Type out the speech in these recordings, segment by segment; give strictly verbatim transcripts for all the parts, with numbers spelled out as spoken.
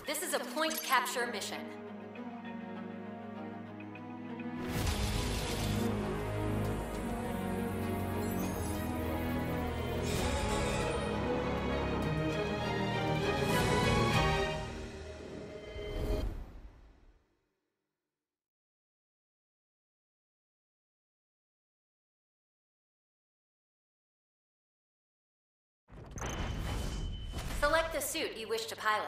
This is a point capture mission. Select the suit you wish to pilot.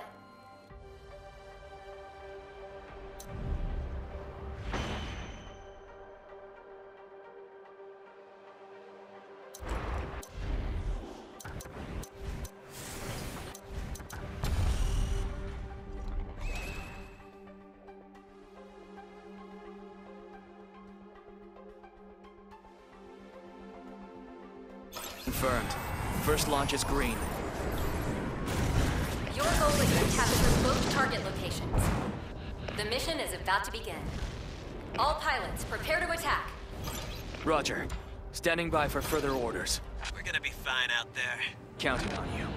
Confirmed. First launch is green. Your goal is to capture both target locations. The mission is about to begin. All pilots, prepare to attack. Roger. Standing by for further orders. We're gonna be fine out there. Counting on you.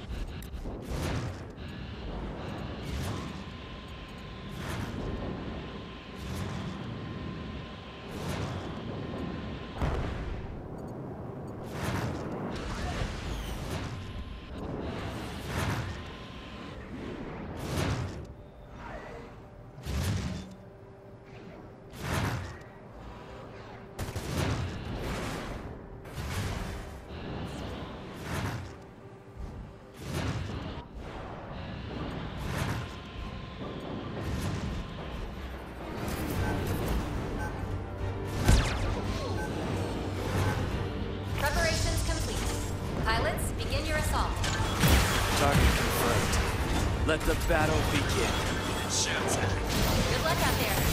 Let the battle begin. Showtime. Good luck out there.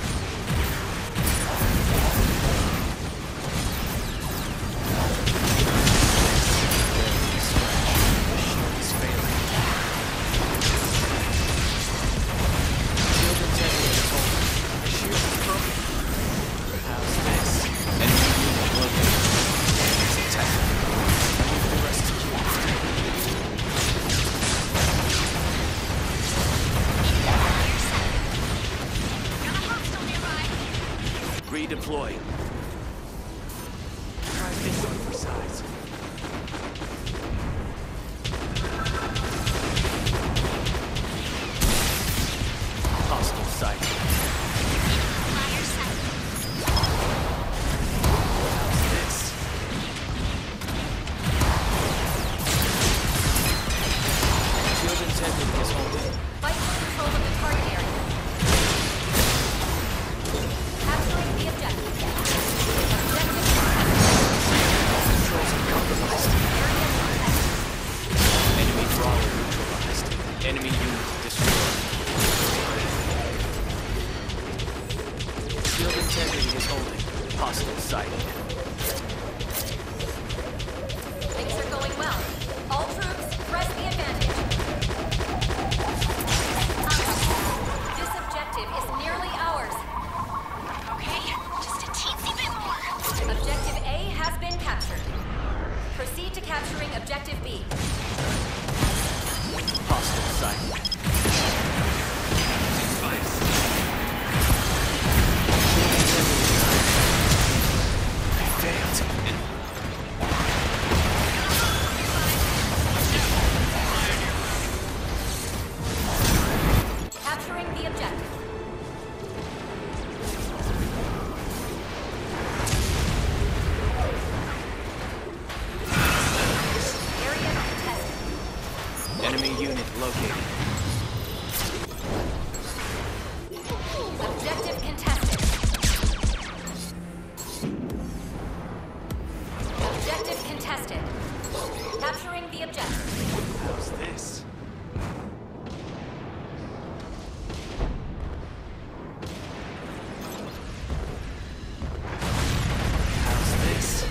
Redeploy. Try things on your sides. Hostile sight. Fire sight. How's this? Field intended is holding. Fight for control of the target area. Capturing the objective. Objective Controls are compromised. area contested. Enemy brawler neutralized. Enemy unit destroyed. Field integrity is holding. Hostile sighted. Things are going well. All troops, press the advantage. This objective is nearly ours. Okay, just a teensy bit more. Objective A has been captured. Proceed to capturing Objective B. Hostile sighted. Failed. Capturing the objective. Area contested. Enemy unit located. Objective contested. Objective contested. Capturing the objective. How's this? How's this?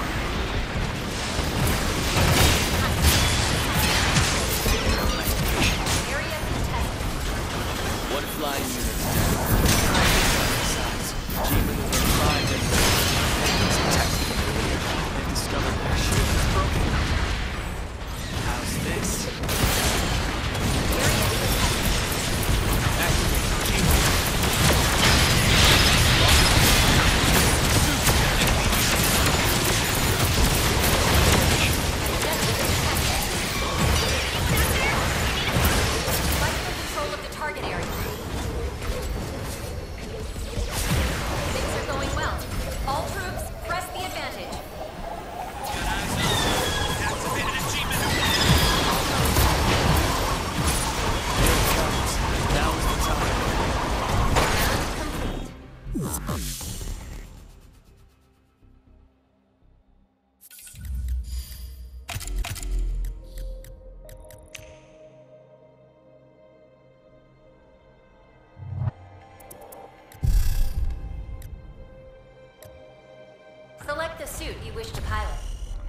Area contested. One flying unit down. Sides. Keep it within five and enemies attacking in the rear. They've discovered their shield is broken. How's this? Area contested. Select the suit you wish to pilot.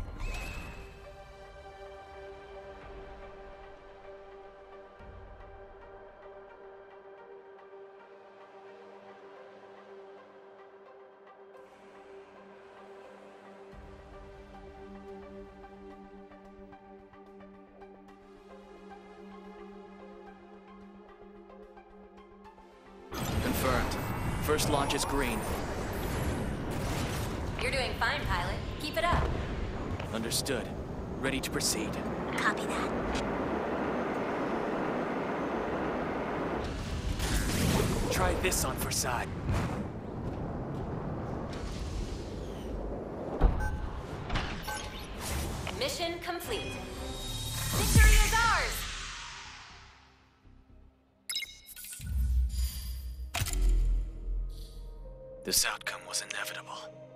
Confirmed. First launch is green. You're doing fine, pilot. Keep it up. Understood. Ready to proceed. Copy that. Try this on for size. Mission complete. Victory is ours! This outcome was inevitable.